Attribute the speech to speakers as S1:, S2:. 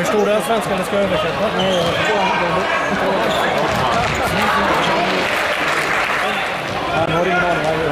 S1: Förstår du att svenskarna ska översätta? Nej, jag förstår inte. Han har ingen aning vad jag gör.